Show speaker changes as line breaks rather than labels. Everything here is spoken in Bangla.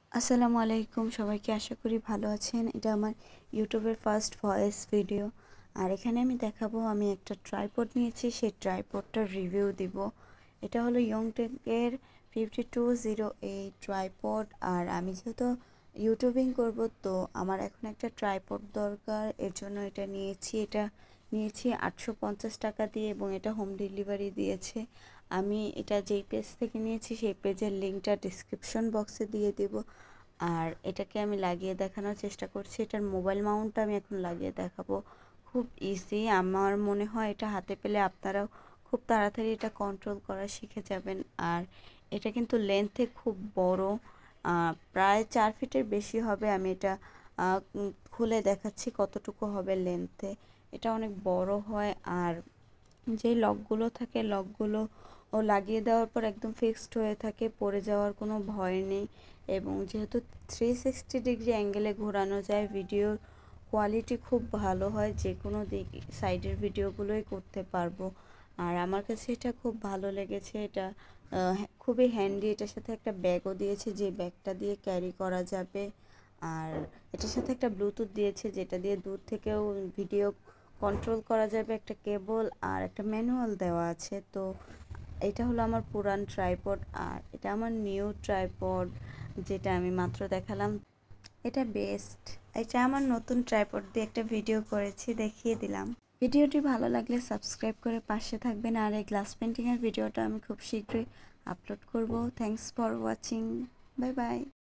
আসসালামু আলাইকুম সবাইকে, আশা করি ভালো আছেন। এটা আমার ইউটিউবের ফার্স্ট ভয়েস ভিডিও। আর এখানে আমি দেখাবো আমি একটা ট্রাইপড নিয়েছি, সেই ট্রাইপডটার রিভিউ দিব। এটা হলো ইয়ংটেকের 5208 ট্রাইপড। আর আমি যেহেতু ইউটিউবিং করব, তো আমার এখন একটা ট্রাইপড দরকার, এর জন্য এটা নিয়েছি। এটা নিয়েছি 850 টাকা দিয়ে এবং এটা হোম ডেলিভারি দিয়েছে। আমি এটা যেই পেজ থেকে নিয়েছি সেই পেজের লিঙ্কটা ডিসক্রিপশন বক্সে দিয়ে দেব। আর এটাকে আমি লাগিয়ে দেখানোর চেষ্টা করছি। এটার মোবাইল মাউন্টটা আমি এখন লাগিয়ে দেখাবো। খুব ইজি, আমার মনে হয় এটা হাতে পেলে আপনারাও খুব তাড়াতাড়ি এটা কন্ট্রোল করা শিখে যাবেন। আর এটা কিন্তু লেন্থে খুব বড়, প্রায় 4 ফিটের বেশি হবে। আমি এটা খুলে দেখাচ্ছি কতটুকু হবে লেন্থে। এটা অনেক বড় হয়। আর যে লকগুলো থাকে, লকগুলো লাগিয়ে দেওয়ার পর একদম ফিক্সড হয়ে থাকে, পড়ে যাওয়ার কোনো ভয় নেই। এবং যেহেতু 360 ডিগ্রি অ্যাঙ্গেলে ঘোরানো যায়, ভিডিওর কোয়ালিটি খুব ভালো হয়, যে কোনো দিক সাইডের ভিডিওগুলোই করতে পারবো। আর আমার কাছে এটা খুব ভালো লেগেছে। এটা খুবই হ্যান্ডি। এটার সাথে একটা ব্যাগও দিয়েছে, যে ব্যাগটা দিয়ে ক্যারি করা যাবে। আর এটার সাথে একটা ব্লুটুথ দিয়েছে, যেটা দিয়ে দূর থেকেও ভিডিও কন্ট্রোল করা যাবে। একটা কেবল আর একটা ম্যানুয়াল দেওয়া আছে। তো এটা হলো আমার পুরান ট্রাইপড, আর এটা আমার নিউ ট্রাইপড, যেটা আমি মাত্র দেখালাম। এটা বেস্ট। এটা আমার নতুন ট্রাইপড দিয়ে একটা ভিডিও করেছি, দেখিয়ে দিলাম। ভিডিওটি ভালো লাগলে সাবস্ক্রাইব করে পাশে থাকবেন। আর এই গ্লাস পেন্টিংয়ের ভিডিওটা আমি খুব শীঘ্রই আপলোড করব। Thanks for watching. Bye by.